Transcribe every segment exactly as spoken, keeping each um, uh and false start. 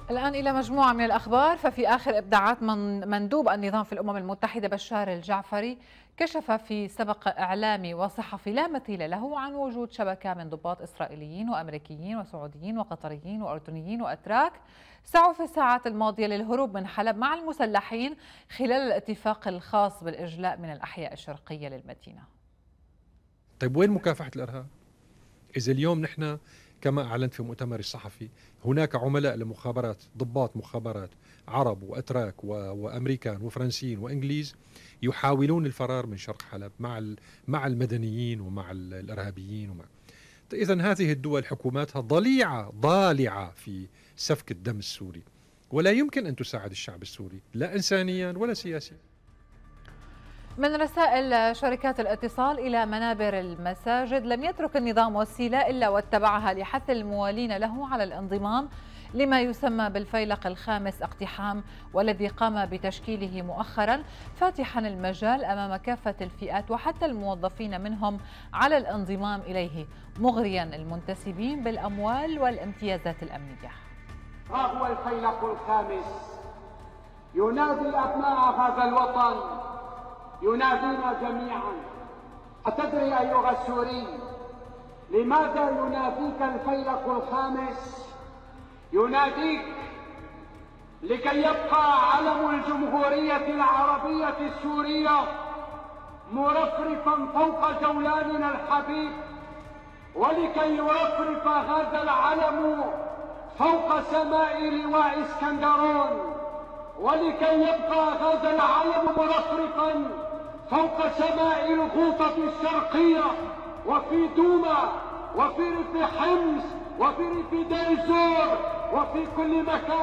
الآن إلى مجموعة من الأخبار. ففي آخر إبداعات من مندوب النظام في الأمم المتحدة بشار الجعفري، كشف في سبق إعلامي وصحفي لا مثيل له عن وجود شبكة من ضباط إسرائيليين وأمريكيين وسعوديين وقطريين وأردنيين وأتراك سعوا في الساعات الماضية للهروب من حلب مع المسلحين خلال الاتفاق الخاص بالإجلاء من الأحياء الشرقية للمدينة. طيب وين مكافحة الإرهاب؟ إذا اليوم نحن كما أعلنت في مؤتمر الصحفي هناك عملاء لمخابرات، ضباط مخابرات عرب وأتراك وأمريكان وفرنسيين وإنجليز يحاولون الفرار من شرق حلب مع مع المدنيين ومع الإرهابيين ومع إذن هذه الدول حكوماتها ضليعة ضالعة في سفك الدم السوري، ولا يمكن أن تساعد الشعب السوري لا إنسانيا ولا سياسيا. من رسائل شركات الاتصال إلى منابر المساجد، لم يترك النظام وسيلة إلا واتبعها لحث الموالين له على الانضمام لما يسمى بالفيلق الخامس اقتحام، والذي قام بتشكيله مؤخرا، فاتحا المجال أمام كافة الفئات وحتى الموظفين منهم على الانضمام إليه، مغريا المنتسبين بالأموال والامتيازات الأمنية. ها هو الفيلق الخامس ينادي أبناء هذا الوطن، ينادينا جميعا. أتدري أيها السوري لماذا يناديك الفيلق الخامس؟ يناديك لكي يبقى علم الجمهورية العربية السورية مرفرفا فوق جولاننا الحبيب، ولكي يرفرف هذا العلم فوق سماء لواء اسكندرون، ولكي يبقى هذا العلم مرفرفا فوق سماء الغوطة الشرقية وفي دوما وفي ريف حمص وفي ريف ديزور وفي كل مكان.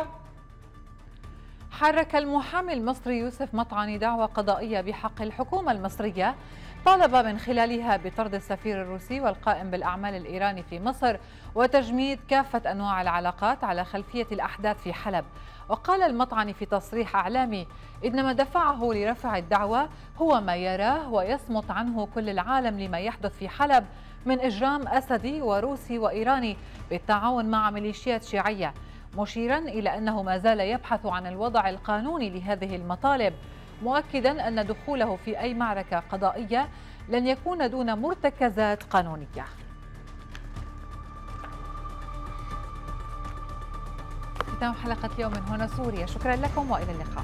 حرك المحامي المصري يوسف مطعني دعوى قضائية بحق الحكومة المصرية، طالب من خلالها بطرد السفير الروسي والقائم بالأعمال الإيراني في مصر وتجميد كافة أنواع العلاقات على خلفية الأحداث في حلب. وقال المطعني في تصريح إعلامي إن ما دفعه لرفع الدعوى هو ما يراه ويصمت عنه كل العالم لما يحدث في حلب من إجرام أسدي وروسي وإيراني بالتعاون مع ميليشيات شيعية، مشيرا إلى أنه ما زال يبحث عن الوضع القانوني لهذه المطالب، مؤكدا أن دخوله في أي معركة قضائية لن يكون دون مرتكزات قانونية. ختام حلقة اليوم من هنا سوريا، شكرا لكم وإلى اللقاء.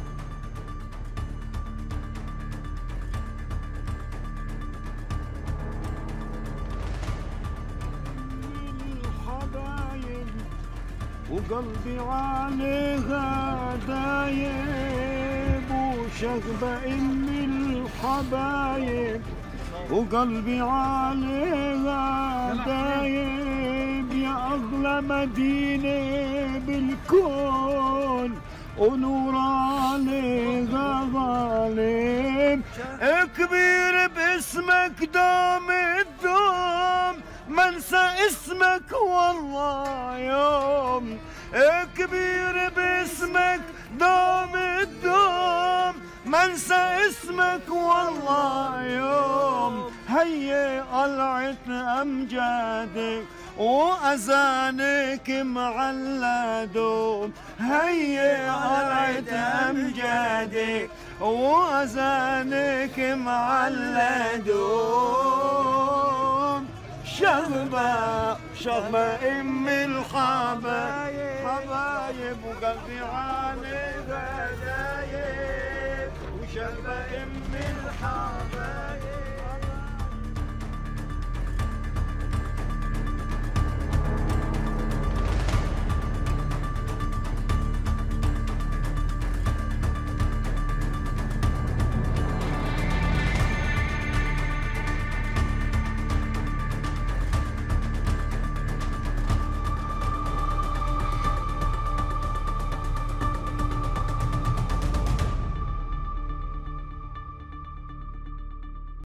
وقلبي عليها دايب وشغبة إم الحبايب، وقلبي عليها دايب يا أغلى مدينة بالكون، ونور عليها غالب كبير باسمك دوم الدوم، منسى اسمك والله يوم كبير باسمك دوم الدوم، منسى اسمك والله يوم. هيا قلعت أمجادك وأذانك معلى دوم، هيا قلعت أمجادك وأذانك معلى دوم. شغبة شغبة ام الحبايب حبايب، وقلبي عليها دايب وشغبة ام الحبايب.